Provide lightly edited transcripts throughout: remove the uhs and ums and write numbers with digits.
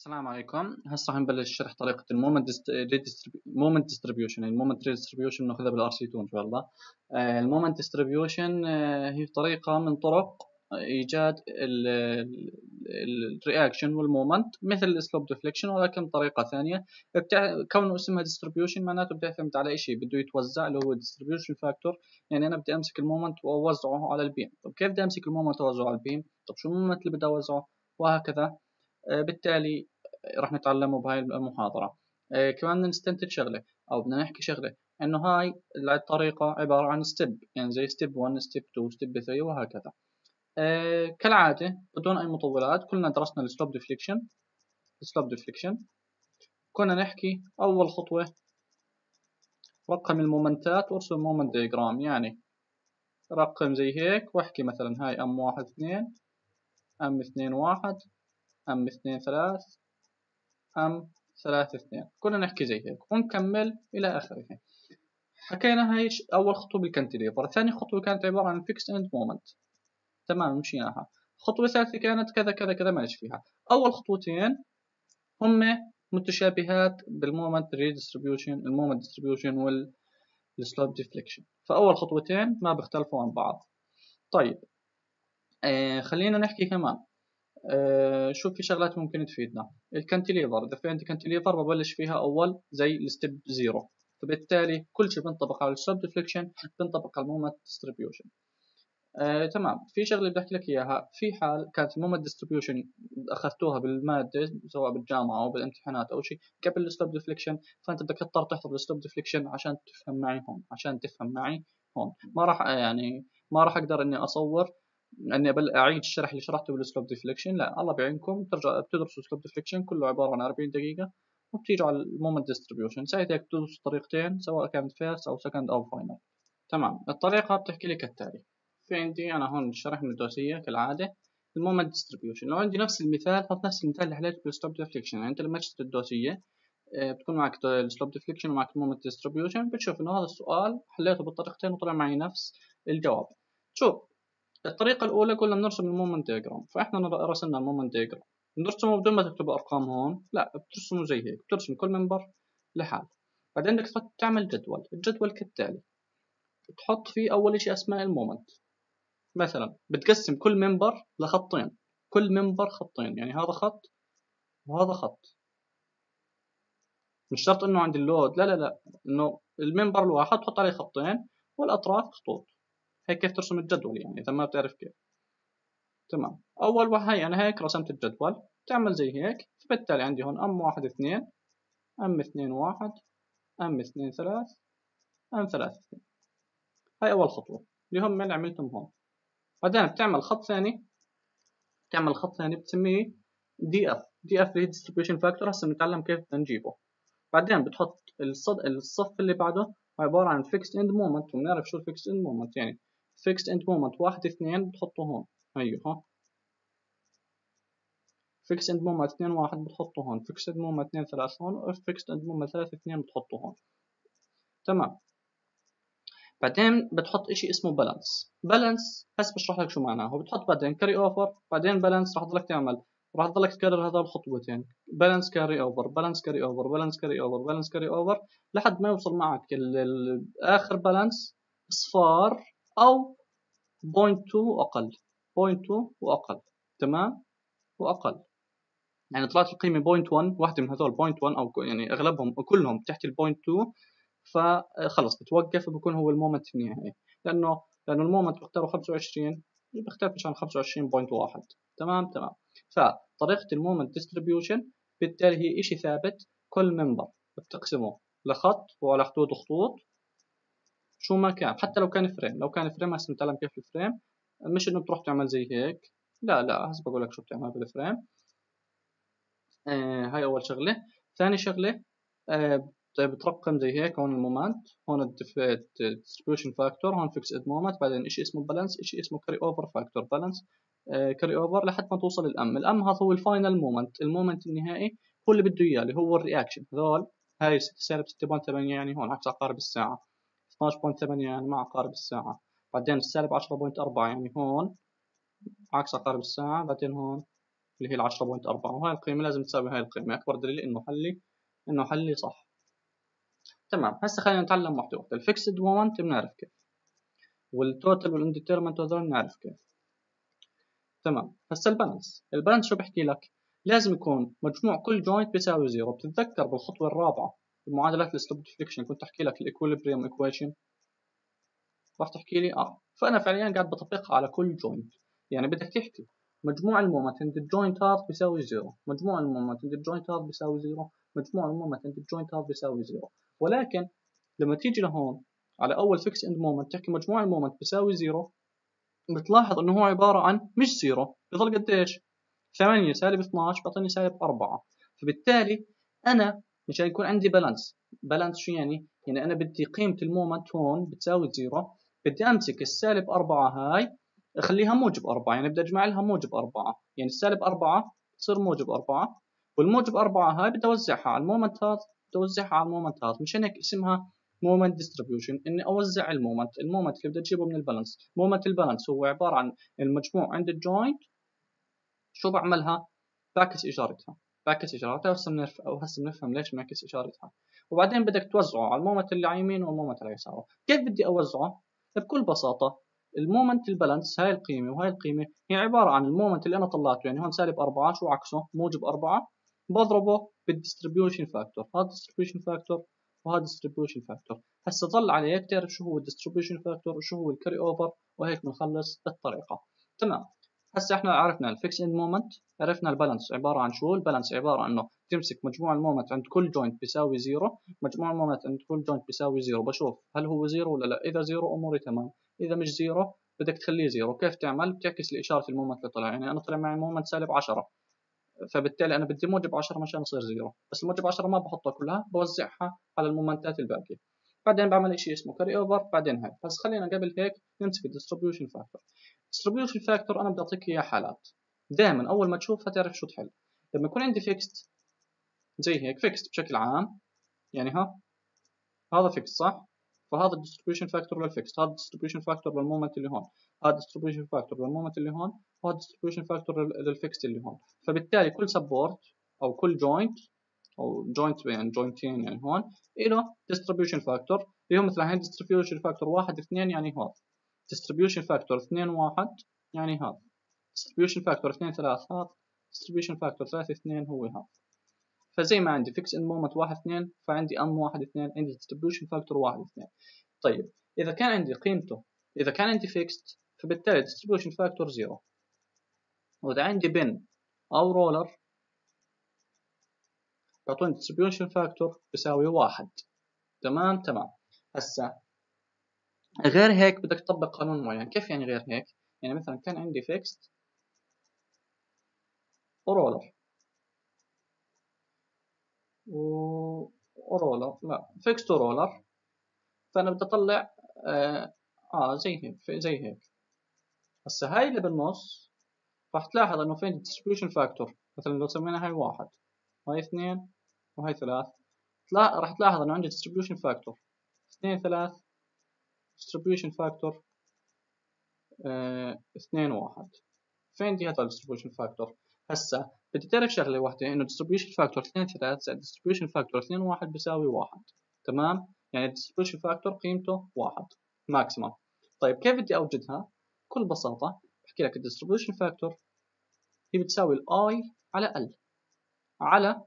السلام عليكم. هسه راح نبلش شرح طريقة المومنت ديستريبيوشن. المومنت ديستريبيوشن بناخذها بالار سي 2 ان شاء الله. المومنت ديستريبيوشن هي طريقة من طرق ايجاد الرياكشن والمومنت مثل السلوب ديفليكشن، ولكن طريقة ثانية. كونه اسمها ديستريبيوشن معناته بيعتمد على شيء بده يتوزع، اللي هو ديستريبيوشن فاكتور. يعني انا بدي امسك المومنت واوزعه على البيم. طب كيف بدي امسك المومنت واوزعه على البيم؟ طب شو المومنت اللي بدي اوزعه؟ وهكذا. بالتالي راح نتعلمه بهاي المحاضرة. كمان بدنا نستنتج شغلة أو بدنا نحكي شغلة، إنه هاي الطريقة عبارة عن ستيب، يعني زي ستيب 1 ستيب 2 ستيب 3 وهكذا. كالعادة بدون أي مطولات، كلنا درسنا السلوب ديفليكشن. كنا نحكي أول خطوة رقم المومنتات وارسم مومنت دياجرام، يعني رقم زي هيك واحكي مثلا هاي ام 1 2 ام 2 1 ام 2 3 ام 3 2. كنا نحكي زي هيك ونكمل إلى آخره. حكينا هاي أول خطوة بالكانتليفر. ثاني خطوة كانت عبارة عن فيكس اند مومنت، تمام مشيناها. خطوة ثالثة كانت كذا كذا كذا ماشي فيها. أول خطوتين هم متشابهات بالمومنت ريديستريبيوشن، المومنت ديستريبيوشن والسلوب ديفليكشن، فأول خطوتين ما بيختلفوا عن بعض. طيب خلينا نحكي كمان. شوف في شغلات ممكن تفيدنا. الكانتليفر، إذا في عندي كانتليفر ببلش فيها أول زي الستيب زيرو، فبالتالي كل شيء بينطبق على السلوب ديفليكشن بينطبق على المومنت ديستريبيوشن. تمام. في شغله بدي احكي لك اياها. في حال كانت المومنت ديستريبيوشن اخذتوها بالماده سواء بالجامعه او بالامتحانات او شيء قبل السلوب ديفليكشن، فانت بدك تضطر تحفظ السلوب ديفليكشن عشان تفهم معي هون، ما راح ما راح اقدر اني اصور اني اعيد الشرح اللي شرحته بالسلوب ديفليكشن. لا، الله بيعينكم ترجع بتدرسوا السلوب ديفليكشن كله عباره عن 40 دقيقه، وبتيجوا على المومنت ديستريبيوشن ساعتها تدرسوا طريقتين سواء كانت فيرست او سكند او فاينل. تمام. الطريقه بتحكي لي كالتالي. في عندي أنا هون شرح من الدوسية كالعادة المومنت ديستريبيوشن. لو عندي نفس المثال، حط نفس المثال اللي حليته بالسلوب ديفليكشن. يعني أنت لما تشتري الدوسية بتكون معك السلوب ديفليكشن ومعك المومنت ديستريبيوشن، بتشوف إنه هذا السؤال حليته بالطريقتين وطلع معي نفس الجواب. شوف، الطريقة الأولى قلنا بنرسم المومنت دياجرام، فإحنا رسمنا المومنت دياجرام. بنرسمه بدون ما تكتب أرقام هون، لا بترسمه زي هيك، بترسم كل منبر لحال. بعدين بدك تعمل جدول. الجدول كالتالي: بتحط فيه أول شيء أسماء المومنت. مثلا بتقسم كل منبر لخطين، كل منبر خطين، يعني هذا خط وهذا خط. مش شرط انه عند اللود، لا انه المنبر الواحد تحط عليه خطين والاطراف خطوط. هيك كيف ترسم الجدول يعني اذا ما بتعرف كيف. تمام. اول واحد هي انا هيك رسمت الجدول، تعمل زي هيك. فبالتالي عندي هون ام 1 2 ام 2 1 ام 2 3 ام 3 2. هاي اول خطوة اللي هم اللي عملتهم هون. بعدين بتعمل خط ثاني، بتسميه دي اف اللي هي ديستريبيوشن فاكتور. هسه بنتعلم كيف بدنا نجيبه. بعدين بتحط الصف اللي بعده عباره عن فيكس اند مومنت، وبنعرف شو الفيكس اند مومنت. يعني فيكس اند مومنت 1 2 بتحطه هون. ايوه ها، فيكس اند مومنت 2 1 بتحطه هون، فيكس اند مومنت 2 3 هون، فيكس اند مومنت 3 2 بتحطه هون. تمام. بعدين بتحط اشي اسمه بالانس. هسه بشرح لك شو معناه. بتحط بعدين كاري اوفر، بعدين بالانس. راح تضلك تكرر هذول الخطوتين: بالانس كاري اوفر، بالانس كاري اوفر، بالانس كاري اوفر، بالانس كاري اوفر، لحد ما يوصل معك اخر بالانس اصفار او 0.2 واقل. 0.2 واقل. تمام، واقل. يعني طلعت القيمه 0.1، واحده من هذول 0.1 او يعني اغلبهم كلهم تحت ال 0.2، فخلص بتوقف وبكون هو المومنت النهائي. لانه المومنت بختاره 25، بيختلفش عن 25.1. تمام. فطريقه المومنت ديستريبيوشن بالتالي هي شيء ثابت. كل منبر بتقسمه لخط وعلى حدود خطوط، شو ما كان. حتى لو كان فريم، هسه نتعلم كيف الفريم. مش انه بتروح تعمل زي هيك، لا هسه بقول لك شو بتعمل بالفريم. هاي اول شغله. ثاني شغله بترقم زي هيك. هون المومنت، هون الديستريبيوشن فاكتور، هون فيكس اد مومنت، بعدين شيء اسمه بالانس، شيء اسمه كاري اوفر فاكتور. بالانس كاري اوفر لحد ما توصل الام هذا هو الفاينل مومنت. المومنت النهائي هو اللي بده اياه، اللي هو الرياكشن. هذول هاي سالب 6.8 يعني هون عكس عقارب الساعه، 12.8 يعني مع عقارب الساعه، بعدين السالب 10.4 يعني هون عكس عقارب الساعه، بعدين هون اللي هي ال 10.4، وهاي القيمة لازم تساوي هاي القيمة، أكبر دليل إنه حلي صح. تمام، هسه خلينا نتعلم واحدة واحدة. الفيكسد مومنت بنعرف كيف، والتوتال والانديترمنت هذول بنعرف كيف. تمام، هسه البالانس شو بحكي لك؟ لازم يكون مجموع كل جوينت بيساوي زيرو. بتتذكر بالخطوة الرابعة بمعادلات السلوب ديفليكشن كنت أحكي لك الإكوليبريم إيكويشن؟ راح تحكي لي فأنا فعليا قاعد بطبقها على كل جوينت. يعني بدك تحكي مجموع المومنت عند الجوينت هذا بيساوي زيرو، مجموع المومنت عند الجوينت هذا بيساوي زيرو، مجموع المومنت عند الجوينت هذا بيساوي زيرو. ولكن لما تيجي لهون على أول فيكس اند مومنت تحكي مجموع المومنت بيساوي زيرو، بتلاحظ إنه هو عبارة عن مش زيرو، بظل قديش؟ 8 سالب 12 بيعطيني سالب 4. فبالتالي أنا مشان يكون عندي بالانس شو يعني؟ يعني أنا بدي قيمة المومنت هون بتساوي زيرو، بدي أمسك السالب 4 هاي أخليها موجب 4، يعني بدي أجمع لها موجب 4، يعني السالب 4 تصير موجب 4، والموجب 4 هاي بدي أوزعها على المومنت هذا، بدي أوزعها على المومنت هذا. مشان هيك اسمها مومنت ديستريبيوشن، إني أوزع المومنت اللي بدي أجيبه من البالانس. مومنت البالانس هو عبارة عن المجموع عند الجوينت، شو بعملها؟ بعكس إشارتها وهسه بنفهم ليش بنعكس إشارتها. وبعدين بدك توزعه على المومنت اللي على يمينه والمومنت اللي على يساره. كيف بدي أوزعه؟ بكل بساطة المومنت البالانس هاي القيمة وهاي القيمة هي عبارة عن المومنت اللي أنا طلعته، يعني هون سالب 4 شو عكسه؟ موجب 4، بضربه بالديستريبيوشن فاكتور، هذا ديستريبيوشن فاكتور وهذا ديستريبيوشن فاكتور. هسه ضل عليك تعرف شو هو الديستريبيوشن فاكتور وشو هو الكاري أوفر، وهيك بنخلص الطريقة. تمام. هسه احنا عرفنا الفيكس اند مومنت، عرفنا البالانس عباره عن شو. البالانس عباره عن انه تمسك مجموع المومنت عند كل جوينت بيساوي زيرو، مجموع المومنت عند كل جوينت بيساوي زيرو، بشوف هل هو زيرو ولا لا. اذا زيرو اموري تمام، اذا مش زيرو بدك تخليه زيرو. كيف تعمل؟ بتعكس لاشاره المومنت اللي طلع. يعني انا طلع معي مومنت سالب 10، فبالتالي انا بدي موجب 10 مشان يصير زيرو، بس الموجب 10 ما بحطها كلها، بوزعها على المومنتات الباقيه. بعدين بعمل شيء اسمه كاري اوفر، بعدين هاي. بس خلينا قبل هيك نمسك الديستريبيوشن فاكتور. الديستريبيوشن فاكتور انا بدي اعطيك اياه حالات، دائما اول ما تشوفها تعرف شو تحل. لما يكون عندي فيكست زي هيك، فيكست بشكل عام، يعني هذا فيكست صح؟ فهذا الديستريبيوشن فاكتور للفيكست، هذا الديستريبيوشن فاكتور للمومنت اللي هون، هذا الديستريبيوشن فاكتور للمومنت اللي هون، وهذا الديستريبيوشن فاكتور للفيكست اللي هون. فبالتالي كل سبورت او كل جوينت او جوينت يعني جوينتين يعني هون له ديستريبيوشن فاكتور اللي هو مثلا هاي ديستريبيوشن فاكتور 1 2 يعني هذا، ديستريبيوشن فاكتور 2 1 يعني هذا، distribution factor 2 3 هذا، distribution factor 3 2 هو هذا. فزي ما عندي fix in moment 1 2، فعندي m 1 2 عندي distribution factor 1 2. طيب إذا كان عندي قيمته، إذا كان عندي fixed فبالتالي distribution factor 0. وإذا عندي bin أو roller بيعطوني distribution factor بيساوي 1. تمام. هسا غير هيك بدك تطبق قانون معين. كيف يعني غير هيك؟ يعني مثلا كان عندي fixed ورولر ورولر، لا فيكست ورولر، فانا بدي اطلع زي هيك. هسه هاي اللي بالنص راح تلاحظ انه فين الديستريبيوشن فاكتور. مثلا لو سمينا هاي 1 وهي 2 وهي 3، راح تلاحظ انه عندي ديستريبيوشن فاكتور 2 3، ديستريبيوشن فاكتور 2 1. فين دي هذا الديستريبيوشن فاكتور؟ هسه بدي تعرف شغله واحده، انه distribution factor 2 3 زائد distribution factor 2 1 بيساوي 1. تمام، يعني distribution factor قيمته 1 ماكسيمم. طيب كيف بدي اوجدها؟ بكل بساطه بحكي لك distribution factor هي بتساوي i على l على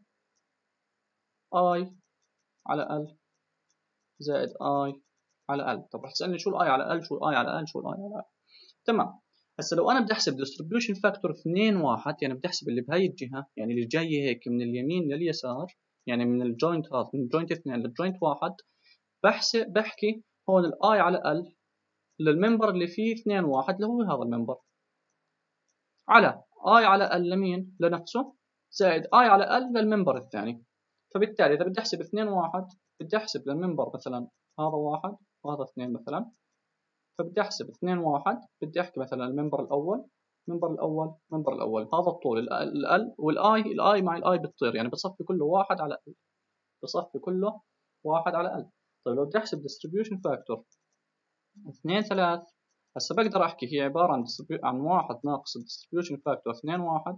i على l زائد i على l. طب رح تسالني شو الاي على l، شو الاي على l، شو الاي على l. تمام. هسه لو انا بدي احسب distribution factor 2 1، يعني بدي احسب اللي بهي الجهه، يعني اللي جاي هيك من اليمين لليسار، يعني من الجوينت هذا من الجوينت 2 للجوينت 1، بحكي هون الاي على ال للممبر اللي فيه 2 1 اللي هو هذا الممبر، على اي على ال لمين؟ لنفسه، زائد اي على ال للممبر الثاني. فبالتالي اذا بدي احسب 2 1 بدي احسب للممبر مثلا هذا 1 وهذا 2 مثلا، فبدي احسب 2 1 بدي احكي مثلا المنبر الاول، منبر الاول هذا الطول ال والاي مع الاي بتطير، يعني بصفي كله 1 على ال، بصفي كله 1 على ال. طيب لو بدي احسب distribution factor 2 3، هسه بقدر احكي هي عباره عن 1 ناقص distribution factor 2 1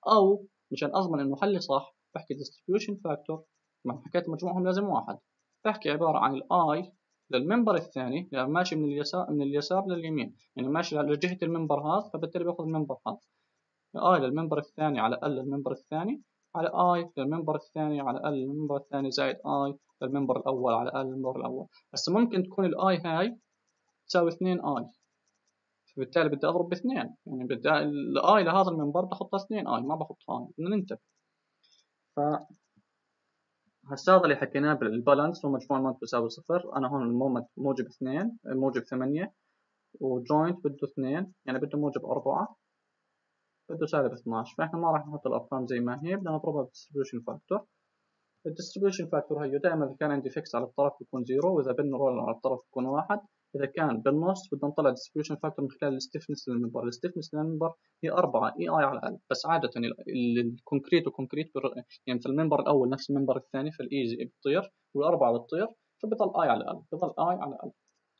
أو مشان أضمن إنه حلي صح بحكي distribution factor. ما حكيت مجموعهم لازم واحد، بحكي عبارة عن الآي للمنبر الثاني، يعني ماشي من اليسار لليمين، يعني ماشي لجهة المنبر هذا، فبالتالي باخذ المنبر هذا. اي للمنبر الثاني على ال للمنبر الثاني، على اي للمنبر الثاني على ال للمنبر الثاني، زائد اي للمنبر الاول على ال للمنبر الاول. هسه ممكن تكون الاي هاي تساوي 2 اي، فبالتالي بدي اضرب باثنين، يعني بدي الاي لهذا المنبر بحطها 2 اي، ما بحطها اي، بدنا ننتبه. ف هسا هذا اللي حكيناه بالبالانس، ومجموع المومنت بيساوي صفر. انا هون المومنت موجب 2 موجب 8، وجوينت بده 2 يعني بده موجب 4، بده سالب 12. فاحنا ما راح نحط الارقام زي ما هي، بدنا نضربها بالديستريبيوشن فاكتور. الديستريبيوشن فاكتور هي دائما اذا كان عندي فيكس على الطرف بيكون 0، واذا بالرول على الطرف بيكون 1. اذا كان بالنص بدنا نطلع الديستريبيوشن فاكتور من خلال الستيفنس للمنبر. الستيفنس للمنبر هي 4 اي اي على ال، بس عاده الكونكريت وكونكريت يعني في المنبر الاول نفس المنبر الثاني، فالايزي بتطير والاربعه بتطير، فبضل اي على ال، بضل اي على ال.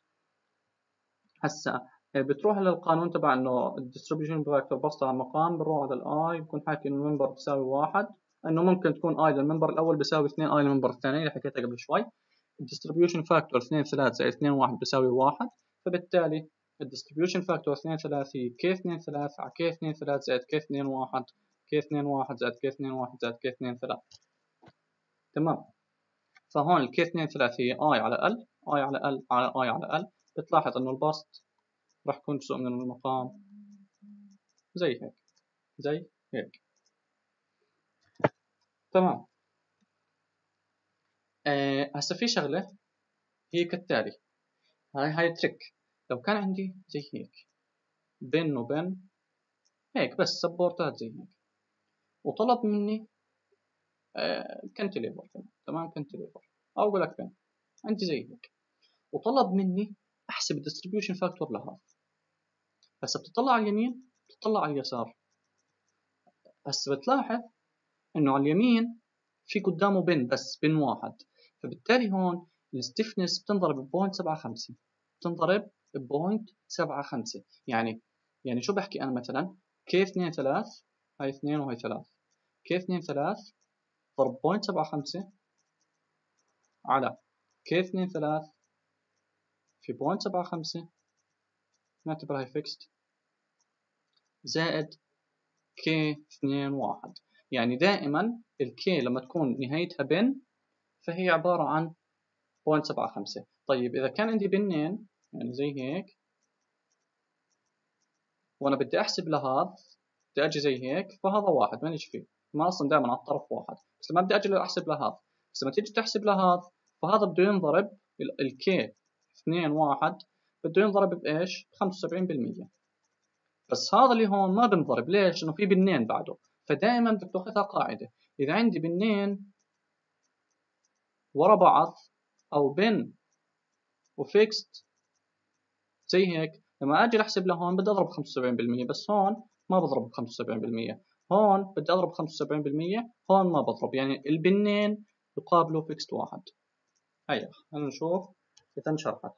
هسا بتروح للقانون تبع انه الديستريبيوشن فاكتور بسط على المقام، بنروح على الاي بكون حاكي انه المنبر بتساوي 1، انه ممكن تكون اي للمنبر الاول بيساوي 2 اي للمنبر الثاني اللي حكيتها قبل شوي. الديستريبيوشن فاكتور 2 3 زائد 2 1 بيساوي 1، فبالتالي الديستريبيوشن فاكتور 2 3 هي كي 2 3 على كي 2 3 زائد كي 2 1 كي 2 1 زائد كي 2 1 زائد كي 2 3. تمام. فهون الكي 2 3 هي اي على ال، اي على ال على اي على ال. بتلاحظ انه البسط راح يكون جزء من المقام زي هيك، زي هيك. تمام. هسه في شغلة هي كالتالي، هاي تريك. لو كان عندي زي هيك بن وبن هيك بس سبورتات زي هيك، وطلب مني كنتليفر، تمام كنتليفر، او اقول لك بن عندي زي هيك، وطلب مني احسب الديستريبيوشن فاكتور لهذا. هسه بتطلع على اليمين بتطلع على اليسار. هسه بتلاحظ انه على اليمين في قدامه بن، بس بن واحد، فبالتالي هون الستيفنس بتنضرب ب 0.75، بتنضرب ب 0.75. يعني شو بحكي انا مثلا؟ كي 2 3 هاي 2 وهي 3، كي 2 3 ضرب 0.75 على كي 2 3 في 0.75 نعتبرها فيكست، زائد كي 2 1. يعني دائما الكي لما تكون نهايتها بن فهي عبارة عن 0.75. طيب إذا كان عندي بنين يعني زي هيك، وأنا بدي أحسب لهذا، بدي أجي زي هيك، فهذا واحد مانيش فيه، ما أصلا دائما على الطرف واحد، بس لما بدي أجي أحسب لهذا، بس لما تيجي تحسب لهذا فهذا بده ينضرب الكي 2 1 بده ينضرب بإيش؟ 75%. بس هذا اللي هون ما بنضرب، ليش؟ إنه في بنين بعده. فدائما بدك تاخذها قاعدة، إذا عندي بنين ورا بعض أو بن وفيكست زي هيك، لما اجي احسب لهون بدي اضرب 75%، بس هون ما بضرب 75%، هون بدي اضرب 75%، هون ما بضرب، يعني البنين يقابلوا فيكست واحد. هيا خلينا نشوف اذا انشرحت.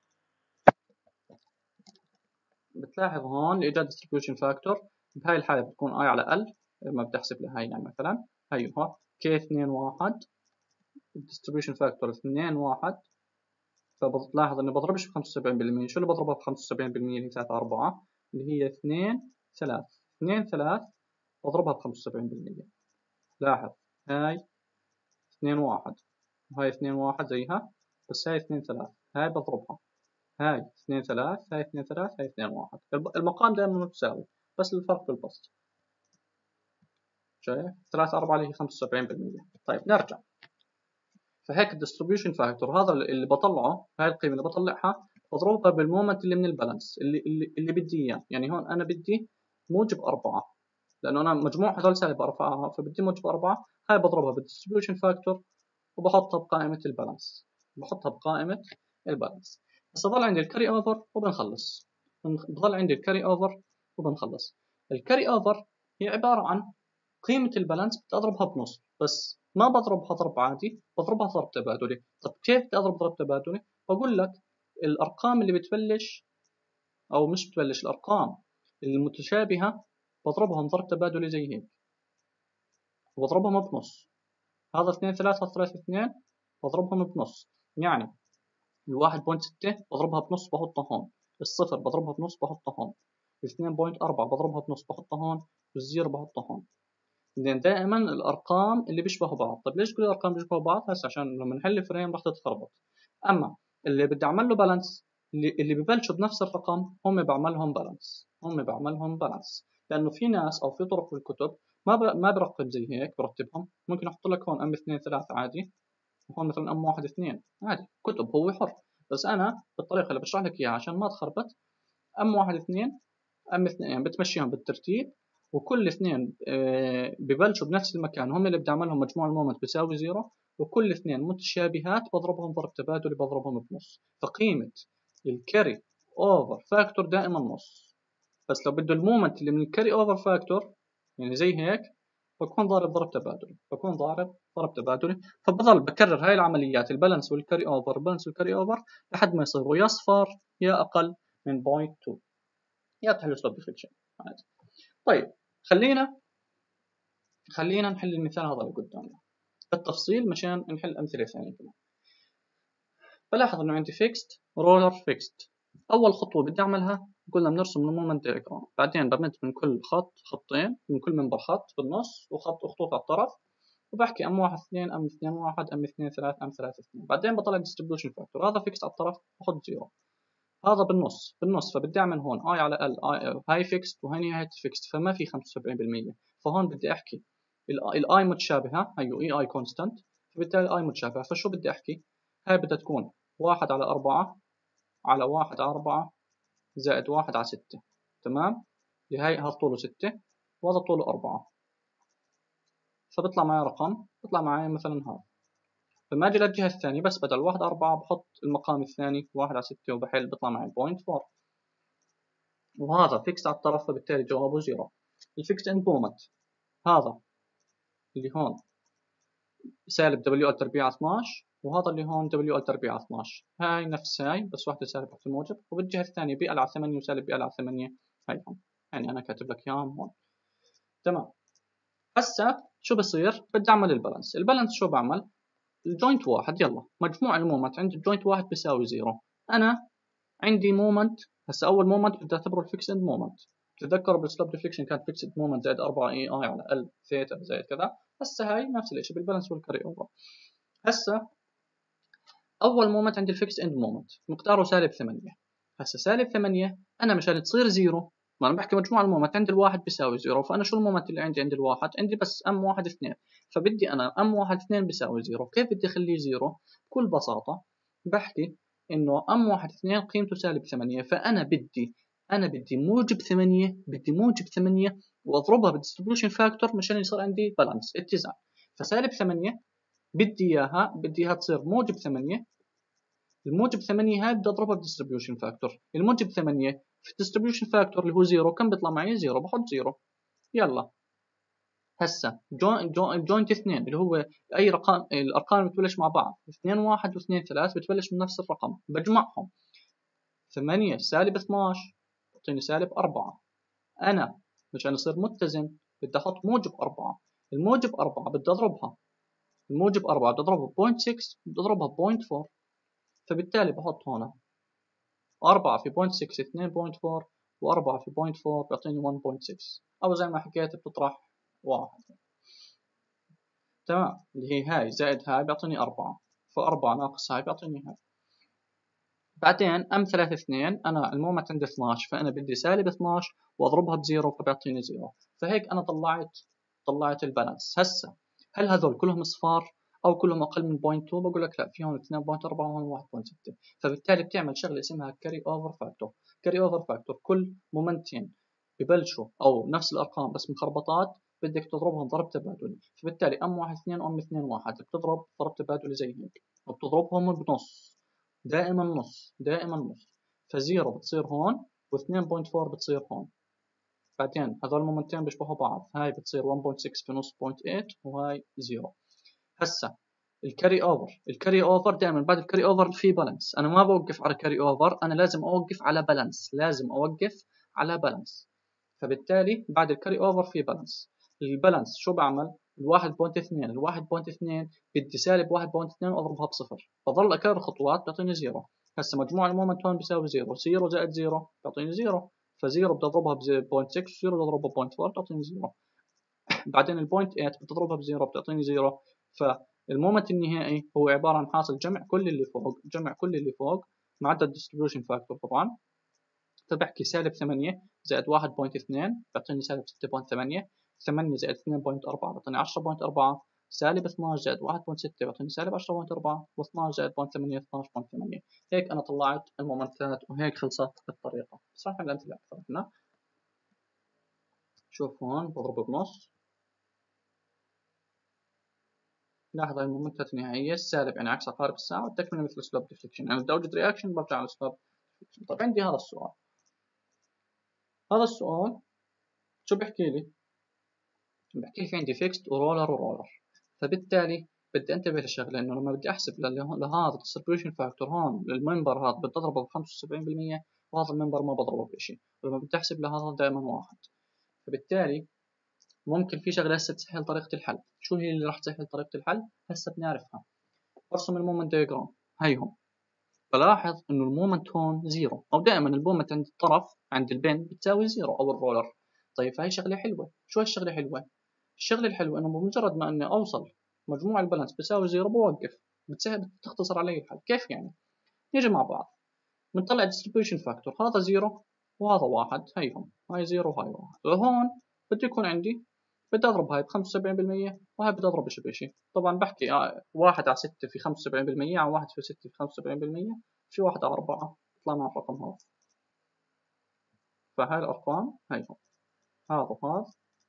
بتلاحظ هون الايجاد ديستريبيوشن فاكتور بهاي الحاله بتكون اي على ال، لما بدي احسب لهي يعني مثلا هي هو كي 2 1 الديستريبيوشن فاكتور 2 1، فبتلاحظ اني بضربش ب 75%. شو اللي بضربها ب 75% اللي هي 3 4 اللي هي 2 3 2 3 بضربها ب 75%. لاحظ هاي 2 1 وهاي 2 1 زيها، بس هاي 2 3 هاي بضربها، هاي 2 3 هاي 2 3 هاي 2 1. المقام دائما متساوي بس الفرق بالبسط. شايف 3 4 اللي هي 75%. طيب نرجع. فهيك الديستريبيوشن فاكتور هذا اللي بطلعه، هاي القيمه اللي بطلعها بضربها بالمومنت اللي من البالانس اللي بدي اياه. يعني هون انا بدي موجب 4، لانه انا مجموع هذول سالب 4 فبدي موجب 4. هاي بضربها بالديستريبيوشن فاكتور وبحطها بقائمه البالانس، بحطها بقائمه البالانس. بس ضل عندي الكاري اوفر وبنخلص، بضل عندي الكاري اوفر وبنخلص. الكاري اوفر هي عباره عن قيمة البالانس بدي أضربها بنص، بس ما بضربها ضرب عادي، بضربها ضرب تبادلي. طب كيف بدي أضرب ضرب تبادلي؟ بقول لك الأرقام اللي بتبلش أو مش بتبلش، الأرقام المتشابهة بضربهم ضرب تبادلي زي هيك. وبضربهم بنص. هذا 2 3 هذا 3 2 بضربهم بنص، يعني الواحد 1.6 بضربها بنص بحطها هون، الصفر بضربها بنص بحطها هون، 2.4 بضربها بنص بحطها هون، والزيرو بحطها هون. لأن دائما الأرقام اللي بيشبهوا بعض. طيب ليش كل الأرقام بيشبهوا بعض؟ هسه عشان لما نحل فريم راح تتخربط. أما اللي بدي أعمل له بالانس، اللي ببلشوا بنفس الرقم هم بعملهم بالانس. لأنه في ناس أو في طرق بالكتب ما برقم زي هيك، برتبهم. ممكن أحط لك هون أم 2 3 عادي، وهون مثلا أم 1 2 عادي، كتب هو حر. بس أنا بالطريقة اللي بشرح لك إياها عشان ما تخربط، أم 1 2 أم 2 يعني بتمشيهم بالترتيب، وكل اثنين ببلشوا بنفس المكان، هم اللي بدي اعملهم مجموع المومنت بيساوي زيرو، وكل اثنين متشابهات بضربهم ضرب تبادلي بضربهم بنص. فقيمة الكاري اوفر فاكتور دائما نص. بس لو بده المومنت اللي من الكاري اوفر فاكتور يعني زي هيك، بكون ضارب ضرب تبادلي. فبضل بكرر هاي العمليات البالانس والكاري اوفر لحد ما يصيروا يا صفار يا اقل من 0.2، يا تحلوا سلوب ديفليكشن عادي. طيب خلينا نحل المثال هذا اللي قدامنا بالتفصيل مشان نحل أمثلة ثانية كمان. بلاحظ إنه عندي فيكست رولر فيكست. أول خطوة بدي أعملها قلنا بنرسم المومنت دياجرام، بعدين بمد من كل خط خطين، من كل منبر خط بالنص وخط وخطوط على الطرف، وبحكي أم 1 2 أم 2 1 أم 2 3 أم 3 2. بعدين بطلع ديستريبيوشن فاكتور، هذا فيكست على الطرف بحط زيرو، هذا بالنص فبدي أعمل هون اي على ال هاي فيكست وهني هاي فيكست، فما في 75%. فهون بدي أحكي الاي متشابهه، هيو اي كونستانت، فبالتالي الاي متشابهه. فشو بدي احكي؟ هاي بدها تكون 1 على 4 على 1 على 4 زائد 1 على 6. تمام؟ اللي هاي هذا طوله 6 وهذا طوله 4، فبيطلع معي رقم، بيطلع معي مثلا هذا. فما اجي للجهه الثانيه، بس بدل 1 على 4 بحط المقام الثاني 1 على 6 وبحل، بيطلع معي 0.4، وهذا فيكس على الطرف، فبالتالي جوابه 0. الفيكس اند مومنت هذا اللي هون سالب دبليو ال تربيع 12، وهذا اللي هون دبليو ال تربيع 12. هاي نفس هاي، بس واحدة سالب واحدة موجب، وبالجهة الثانية بي ال على 8 وسالب بي ال على 8. هاي هون يعني أنا كاتب لك إياهم هون. تمام. هسا شو بصير؟ بدي أعمل البالانس شو بعمل؟ الجوينت واحد، يلا مجموع المومنت عند الجوينت واحد بيساوي 0. أنا عندي مومنت، هسا أول مومنت بدي أعتبره الفيكسد مومنت. تتذكروا بالسلوب ديفليكشن كانت فيكسد مومنت زائد 4 اي اي على ال ثيتا زائد كذا. هسا هاي نفس الشيء بالبالانس والكاري اوفر. هسا اول مومنت عندي الفيكس اند مومنت مقداره سالب 8. هسا سالب 8 انا مشان تصير زيرو، ما انا بحكي مجموع المومنت عند الواحد بيساوي زيرو، فانا شو المومنت اللي عندي عند الواحد؟ عندي بس ام 1 2، فبدي انا ام 1 2 بيساوي زيرو. كيف بدي اخليه زيرو؟ بكل بساطه بحكي انه ام 1 2 قيمته سالب 8، فانا بدي موجب 8 واضربها بالديستريبيوشن فاكتور مشان يصير عندي بالانس اتزان. فسالب 8 بدي اياها تصير موجب 8. الموجب 8 هاي بدي اضربها بالديستريبيوشن فاكتور. الموجب 8 في الديستريبيوشن فاكتور اللي هو زيرو، كم بيطلع معي؟ زيرو، بحط زيرو. يلا هسا جوينت 2 اللي هو اي رقم، الارقام اللي بتبلش مع بعض 2 1 و2 3 بتبلش من نفس الرقم، بجمعهم 8 سالب 12 بتعطيني سالب 4. انا مشان يصير متزن بدي احط موجب 4. الموجب 4 بدي اضربها، الموجب 4 بدي اضربها ب 0.6 بدي اضربها ب 0.4، فبالتالي بحط هنا 4 في 0.6 2.4 و4 في 0.4 بيعطيني 1.6، أو زي ما حكيت بتطرح 1. تمام، اللي هي هاي زائد هاي بيعطيني 4، ف4 ناقص هاي بيعطيني هاي. بعدين أم 3 2 أنا المومنت عندي 12، فأنا بدي سالب 12 وأضربها بزيرو فبيعطيني زيرو. فهيك أنا طلعت البالانس. هسا هل هذول كلهم صفار أو كلهم أقل من 0.2؟ بقول لك لا، في هون 2.4 وهون 1.6. فبالتالي بتعمل شغلة اسمها كاري أوفر فاكتور. كاري أوفر فاكتور كل مومنتين ببلشوا أو نفس الأرقام بس مخربطات بدك تضربهم ضرب تبادلي. فبالتالي أم 1 2 أم 2 1 بتضرب ضرب تبادلي زي هيك، وبتضربهم بنص، دائما نص. فزيرو بتصير هون و2.4 بتصير هون. بعدين هذول المومنتين بيشبهوا بعض، هاي بتصير 1.6 في نص 0.8 وهاي زيرو. هسا الكاري اوفر دائما بعد الكاري اوفر في بالانس. انا ما بوقف على كاري اوفر، انا لازم اوقف على بالانس. فبالتالي بعد الكاري اوفر في بالانس. البالانس شو بعمل؟ ال1.2 بدي سالب 1.2 واضربها بصفر، بضل اكرر خطوات بيعطيني زيرو. هسه مجموع المومنت هون بيساوي زيرو، زيرو زائد زيرو بيعطيني زيرو، فزيرو بدي اضربها ب 0.6 وزيرو بدي اضربها ب 0.4 بتعطيني زيرو. بعدين البوينت 8 بدي اضربها بزيرو بتعطيني زيرو. فالمومنت النهائي هو عباره عن حاصل جمع كل اللي فوق ما عدا الديستريبيوشن فاكتور طبعا. فبحكي سالب 8 زائد 1.2 بيعطيني سالب 6.8، 8 زائد 2.4 بيعطيني 10.4، سالب 12 زائد 1.6 بيعطيني سالب 10.4، و12 زائد 0.8 12.8. هيك انا طلعت المومنتات وهيك خلصت الطريقه. صح ولا امثله اكثر هنا؟ شوف هون بضرب بنص، لاحظ هاي المومنتات النهائيه السالب يعني عكس عقارب الساعه، والتكمله مثل سلوب ديفليكشن، يعني بدي اوجد رياكشن برجع على سلوب ديفليكشن. طيب عندي هذا السؤال، شو بحكي لي؟ بحكي لي في عندي فيكست ورولر ورولر، فبالتالي بدي انتبه لشغله انه لما بدي احسب لهذا الديستريبيوشن فاكتور هون الممبر هذا بدي اضربه ب 75%، وهذا الممبر ما بضربه بشيء، ولما بدي احسب لهذا دائما واحد. فبالتالي ممكن في شغله هسه تسهل طريقه الحل. شو هي اللي راح تسهل طريقه الحل؟ هسه بنعرفها. برسم المومنت دياجرام هيهم، بلاحظ انه المومنت هون زيرو، او دائما المومنت عند الطرف عند البن بتساوي زيرو او الرولر. طيب فهي شغله حلوه. شو هالشغله حلوه؟ الشغله الحلوه انه بمجرد ما اني اوصل مجموع البالانس بيساوي زيرو بوقف، بتختصر علي الحل. كيف يعني؟ نيجي مع بعض بنطلع ديستريبيوشن فاكتور، هذا زيرو وهذا واحد، هيهم هاي زيرو وهاي واحد، وهون بده يكون عندي بدي اضرب هاي ب 75% وهاي بدي اضرب شيء بشيء. طبعا بحكي واحد على 6 في 75%، على 1 في 6 في 75%، في 1 على 4 طلعنا على الرقم هذا. فهاي الارقام هيهم، هذا وهذا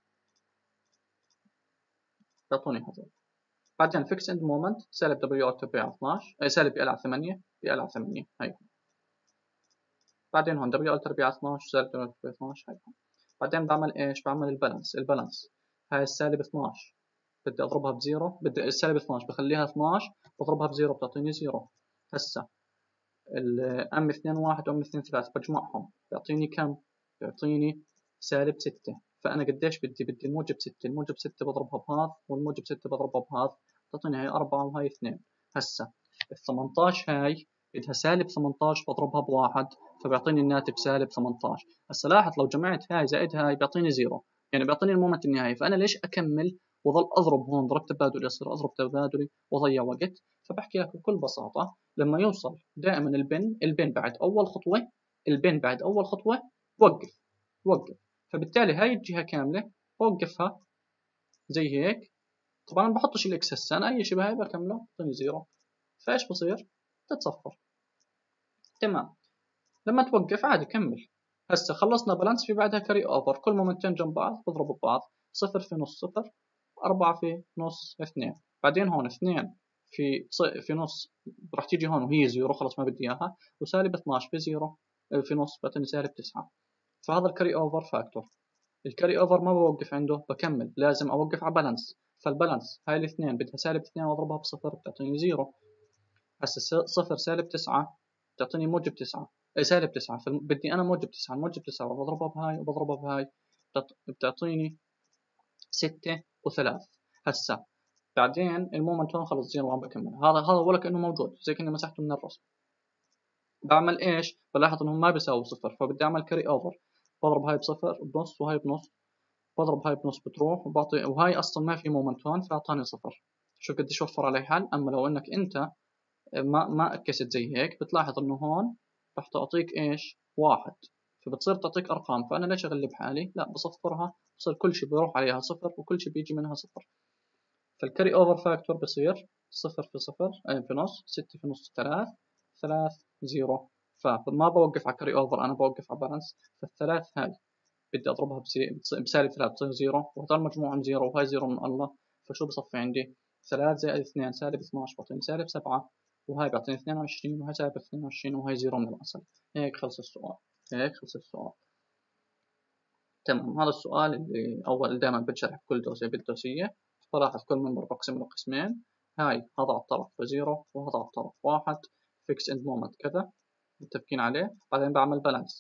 بيعطوني هذول. بعدين فيكس اند مومنت سالب دبليو ار تربيع على 12 سالب ال على 8 ال على 8 هيهم. بعدين هون دبليو ال تربيع على 12 سالب دبليو ال تربيع 12 هيهم. بعدين بعمل ايش؟ بعمل البالانس. هاي السالب 12 بدي اضربها بزيرو، بدي السالب 12 بخليها 12 بضربها بزيرو بتعطيني زيرو. هسا ام 2 1 وام 2 3 بجمعهم بيعطيني كم؟ بيعطيني سالب 6. فانا قديش بدي الموجب 6، الموجب 6 بضربها بهذا والموجب 6 بضربها بهذا بتعطيني هاي 4 وهاي 2. هسا ال 18 هاي بدها سالب 18 بضربها بواحد، فبيعطيني الناتج سالب 18. هسا لاحظ لو جمعت هاي زائد هاي بيعطيني زيرو، يعني بيعطيني المومنت النهائي. فانا ليش اكمل وظل اضرب هون ضرب تبادلي يصير اضرب تبادلي واضيع وقت؟ فبحكي لك بكل بساطه لما يوصل دائما البن بعد اول خطوه، وقف. فبالتالي هاي الجهه كامله بوقفها زي هيك. طبعا ما بحطش الاكس هسه، انا اي شيء بهاي بكمله بطيني زيرو. فايش بصير؟ تتصفر. تمام. لما توقف عادي كمل. هسه خلصنا بالانس، في بعدها كاري اوفر، كل مومنتين جنب بعض بضربوا ببعض، صفر في نص صفر، 4 في نص 2. بعدين هون 2 في نص راح تيجي هون وهي زيرو خلص ما بدي اياها، وسالب 12 في زيرو في نص بعطيني سالب 9. فهذا الكاري اوفر فاكتور. الكاري اوفر ما بوقف عنده، بكمل لازم اوقف على بالانس. فالبالانس هاي الاثنين بدها سالب 2 واضربها بصفر بتعطيني زيرو. هسه صفر سالب 9 بتعطيني موجب 9 سالب 9، فبدي انا موجب 9، الموجب 9 بضربها بهاي وبضربها بهاي بتعطيني 6 و3. هسه بعدين المومنت هون خلص زيرو ما بكمل، هذا ولا كانه موجود زي كاني مسحته من الرسم. بعمل ايش؟ بلاحظ انهم ما بيساووا صفر، فبدي اعمل كاري اوفر، بضرب هاي بصفر بنص وهاي بنص، بضرب هاي بنص بتروح وبعطي، وهاي اصلا ما في مومنت هون فاعطاني صفر. شوف قديش وفر علي حل. اما لو انك انت ما اكست زي هيك بتلاحظ انه هون راح تعطيك ايش؟ واحد، فبتصير تعطيك ارقام. فانا ليش اغلب حالي؟ لا بصفرها، بصير كل شيء بيروح عليها صفر وكل شيء بيجي منها صفر. فالكاري اوفر فاكتور بصير صفر في صفر في نص، 6 في نص 3 زيرو. فما بوقف على كاري اوفر، انا بوقف على بالانس. فالثلاث هاي بدي اضربها بسالب 3 بتصير زيرو، وهذول مجموعهم زيرو وهاي زيرو من الله. فشو بصفي عندي؟ 3 زائد 2 سالب 12 بعطيني سالب 7، وهاي بعطيني 22 وهاي سالب 22 وهاي زيرو من الأصل. هيك خلص السؤال. تمام. هذا السؤال اللي أول دائما بتشرح بكل دوسية بالدوسية. بلاحظ كل منبر بقسم له قسمين، هاي هذا على الطرف بزيرو وهذا على الطرف واحد، فيكس اند مومنت كذا متفقين عليه. بعدين بعمل بالانس،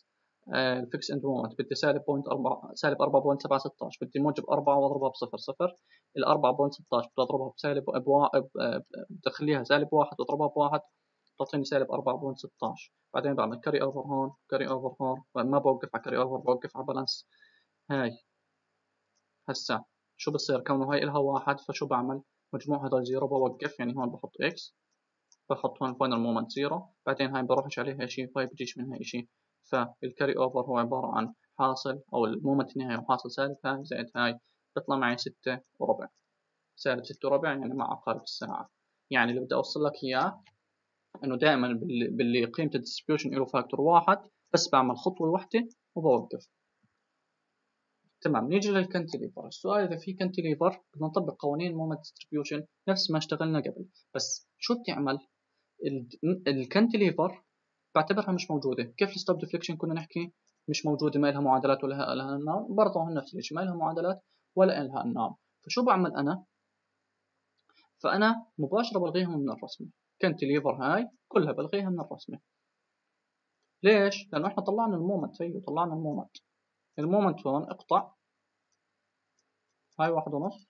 الفيكس اند مومنت بدي سالب 4.4 سالب 4.716 بدي موجب 4 واضربها بصفر صفر. ال 4.16 بدي اضربها بسالب بدي اخليها سالب 1 واضربها بواحد تعطيني سالب 4.16. بعدين بعمل كاري اوفر هون كاري اوفر هون، ما بوقف على كاري اوفر بوقف على بالانس. هاي هسا شو بصير كونه هاي إلها واحد، فشو بعمل؟ مجموع هدول زيرو بوقف، يعني هون بحط اكس، بحط هون فاينل مومنت زيرو، بعدين هاي بروحش عليها شيء، فهاي بجيش منها شيء. فالكاري اوفر هو عبارة عن حاصل او المومنت النهائي هو حاصل سالب هاي زائد هاي، بيطلع معي 6 وربع. سالب 6 وربع يعني مع عقارب الساعة. يعني اللي بدي اوصل لك اياه انه دائما باللي قيمة الديستريبيوشن له فاكتور واحد بس بعمل خطوة واحدة وبوقف. تمام، نيجي للكانتيليفر. السؤال اذا في كانتيليفر بدنا نطبق قوانين مومنت ديستريبيوشن نفس ما اشتغلنا قبل، بس شو بتعمل؟ الكانتيليفر بعتبرها مش موجوده. كيف الستوب ديفليكشن كنا نحكي مش موجوده، ما لها معادلات ولا لها نام، برضه هون نفس الشيء، ما لها معادلات ولا لها نام. فشو بعمل انا؟ فانا مباشره بلغيهم من الرسمه. كانتيليفر هاي كلها بلغيها من الرسمه. ليش؟ لانه احنا طلعنا المومنت، هي طلعنا المومنت. المومنت هون اقطع هاي 1.5